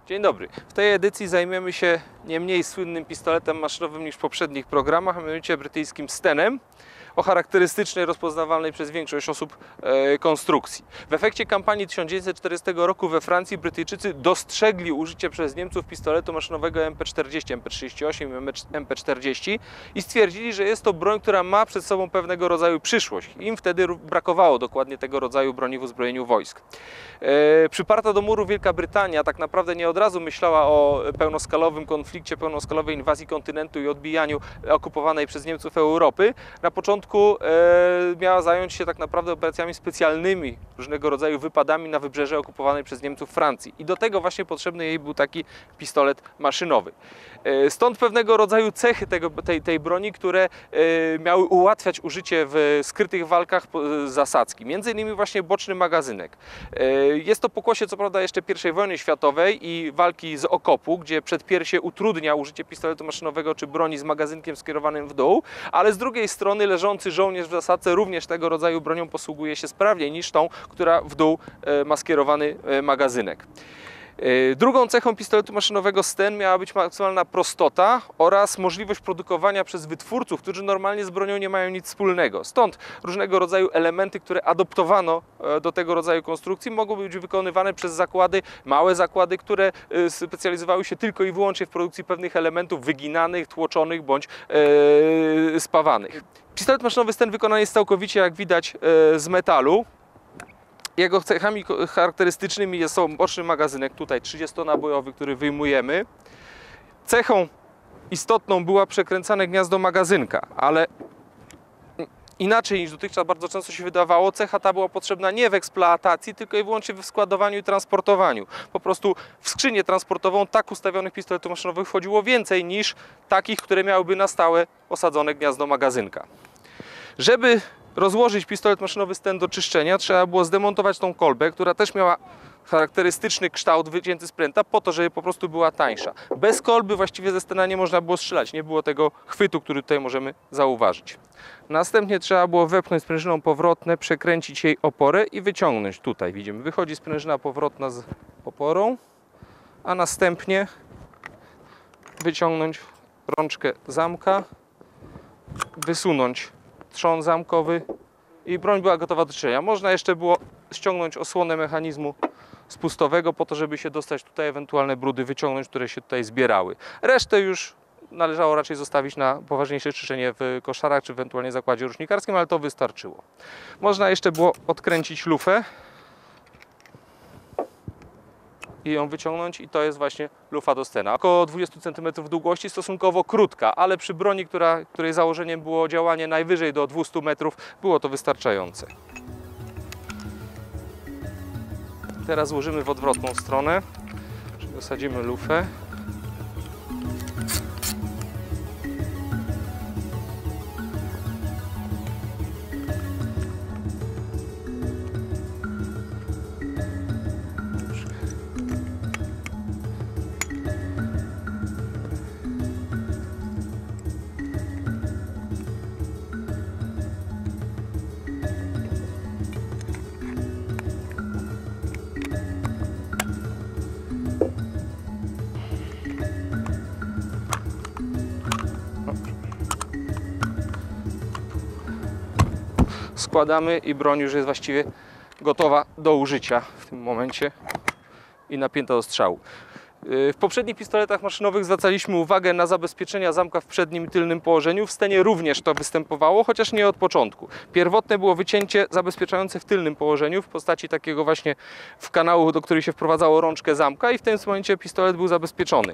Dzień dobry. W tej edycji zajmiemy się nie mniej słynnym pistoletem maszynowym niż w poprzednich programach, a mianowicie brytyjskim Stenem, o charakterystycznej, rozpoznawalnej przez większość osób konstrukcji. W efekcie kampanii 1940 roku we Francji Brytyjczycy dostrzegli użycie przez Niemców pistoletu maszynowego MP40, MP38 i MP40 i stwierdzili, że jest to broń, która ma przed sobą pewnego rodzaju przyszłość. Im wtedy brakowało dokładnie tego rodzaju broni w uzbrojeniu wojsk. Przyparta do muru Wielka Brytania tak naprawdę nie od razu myślała o pełnoskalowym konflikcie, pełnoskalowej inwazji kontynentu i odbijaniu okupowanej przez Niemców Europy. Na początku miała zająć się tak naprawdę operacjami specjalnymi, różnego rodzaju wypadami na wybrzeże okupowanej przez Niemców Francji. I do tego właśnie potrzebny jej był taki pistolet maszynowy. Stąd pewnego rodzaju cechy tej broni, które miały ułatwiać użycie w skrytych walkach zasadzki. Między innymi właśnie boczny magazynek. Jest to pokłosie co prawda jeszcze I wojny światowej i walki z okopu, gdzie przedpiersie utrudnia użycie pistoletu maszynowego czy broni z magazynkiem skierowanym w dół, ale z drugiej strony leżący żołnierz w zasadce również tego rodzaju bronią posługuje się sprawniej niż tą, która w dół ma skierowany magazynek. Drugą cechą pistoletu maszynowego Sten miała być maksymalna prostota oraz możliwość produkowania przez wytwórców, którzy normalnie z bronią nie mają nic wspólnego. Stąd różnego rodzaju elementy, które adoptowano do tego rodzaju konstrukcji, mogą być wykonywane przez zakłady, małe zakłady, które specjalizowały się tylko i wyłącznie w produkcji pewnych elementów wyginanych, tłoczonych bądź spawanych. Pistolet maszynowy Sten wykonany jest całkowicie, jak widać, z metalu. Jego cechami charakterystycznymi są boczny magazynek, tutaj 30-nabojowy, który wyjmujemy. Cechą istotną była przekręcane gniazdo magazynka, ale inaczej niż dotychczas bardzo często się wydawało, cecha ta była potrzebna nie w eksploatacji, tylko i wyłącznie w składowaniu i transportowaniu. Po prostu w skrzynię transportową tak ustawionych pistoletów maszynowych wchodziło więcej niż takich, które miałyby na stałe osadzone gniazdo magazynka. Żeby rozłożyć pistolet maszynowy Sten do czyszczenia, trzeba było zdemontować tą kolbę, która też miała charakterystyczny kształt wycięty z pręta, po to, żeby po prostu była tańsza. Bez kolby właściwie ze Stena nie można było strzelać, nie było tego chwytu, który tutaj możemy zauważyć. Następnie trzeba było wepchnąć sprężyną powrotne, przekręcić jej oporę i wyciągnąć. Tutaj widzimy, wychodzi sprężyna powrotna z oporą, a następnie wyciągnąć rączkę zamka, wysunąć trzon zamkowy i broń była gotowa do strzelania. Można jeszcze było ściągnąć osłonę mechanizmu spustowego po to, żeby się dostać tutaj, ewentualne brudy wyciągnąć, które się tutaj zbierały. Resztę już należało raczej zostawić na poważniejsze czyszczenie w koszarach czy ewentualnie zakładzie rusznikarskim, ale to wystarczyło. Można jeszcze było odkręcić lufę i ją wyciągnąć i to jest właśnie lufa do Stena. Około 20 cm długości, stosunkowo krótka, ale przy broni, której założeniem było działanie najwyżej do 200 metrów, było to wystarczające. Teraz złożymy w odwrotną stronę, osadzimy lufę. Składamy i broń już jest właściwie gotowa do użycia w tym momencie i napięta do strzału. W poprzednich pistoletach maszynowych zwracaliśmy uwagę na zabezpieczenia zamka w przednim i tylnym położeniu. W Stenie również to występowało, chociaż nie od początku. Pierwotne było wycięcie zabezpieczające w tylnym położeniu w postaci takiego właśnie w kanału, do którego się wprowadzało rączkę zamka i w tym momencie pistolet był zabezpieczony.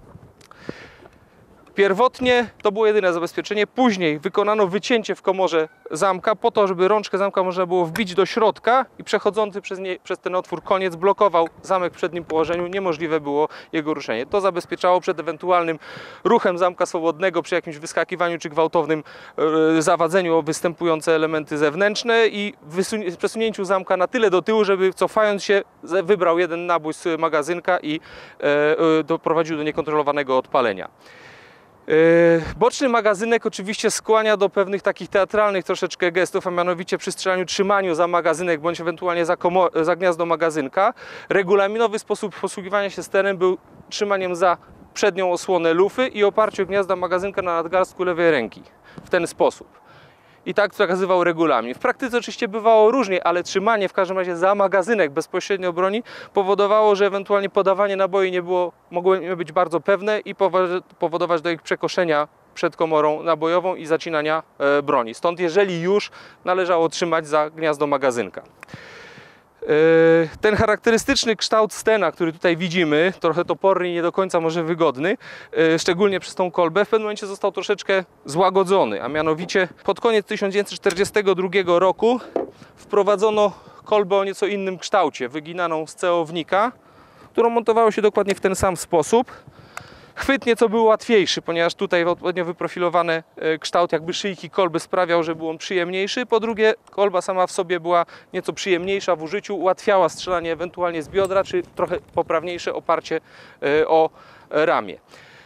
Pierwotnie to było jedyne zabezpieczenie, później wykonano wycięcie w komorze zamka po to, żeby rączkę zamka można było wbić do środka i przechodzący przez ten otwór koniec blokował zamek w przednim położeniu, niemożliwe było jego ruszenie. To zabezpieczało przed ewentualnym ruchem zamka swobodnego przy jakimś wyskakiwaniu czy gwałtownym zawadzeniu o występujące elementy zewnętrzne i przesunięciu zamka na tyle do tyłu, żeby cofając się wybrał jeden nabój z magazynka i doprowadził do niekontrolowanego odpalenia. Boczny magazynek oczywiście skłania do pewnych takich teatralnych troszeczkę gestów, a mianowicie przy strzelaniu trzymaniu za magazynek bądź ewentualnie za gniazdo magazynka. Regulaminowy sposób posługiwania się stenem był trzymaniem za przednią osłonę lufy i oparciu gniazda magazynka na nadgarstku lewej ręki. W ten sposób. I tak zakazywał regulamin. W praktyce oczywiście bywało różnie, ale trzymanie w każdym razie za magazynek bezpośrednio broni powodowało, że ewentualnie podawanie naboi mogło nie być bardzo pewne i powodować do ich przekoszenia przed komorą nabojową i zacinania broni. Stąd jeżeli już należało trzymać za gniazdo magazynka. Ten charakterystyczny kształt stena, który tutaj widzimy, trochę toporny i nie do końca może wygodny, szczególnie przez tą kolbę, w pewnym momencie został troszeczkę złagodzony, a mianowicie pod koniec 1942 roku wprowadzono kolbę o nieco innym kształcie, wyginaną z ceownika, którą montowało się dokładnie w ten sam sposób. Chwyt nieco był łatwiejszy, ponieważ tutaj odpowiednio wyprofilowany kształt jakby szyjki kolby sprawiał, że był on przyjemniejszy. Po drugie, kolba sama w sobie była nieco przyjemniejsza w użyciu, ułatwiała strzelanie ewentualnie z biodra, czy trochę poprawniejsze oparcie o ramię.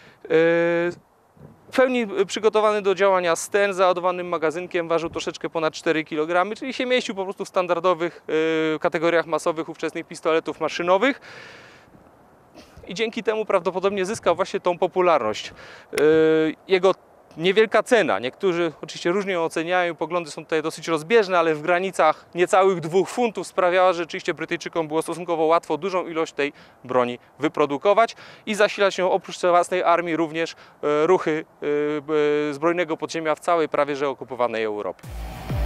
W pełni przygotowany do działania sten z załadowanym magazynkiem ważył troszeczkę ponad 4 kg, czyli się mieścił po prostu w standardowych kategoriach masowych ówczesnych pistoletów maszynowych. I dzięki temu prawdopodobnie zyskał właśnie tą popularność. Jego niewielka cena, niektórzy oczywiście różnie ją oceniają, poglądy są tutaj dosyć rozbieżne, ale w granicach niecałych 2 funtów sprawiała, że rzeczywiście Brytyjczykom było stosunkowo łatwo dużą ilość tej broni wyprodukować i zasilać ją oprócz własnej armii również ruchy zbrojnego podziemia w całej prawie że okupowanej Europie.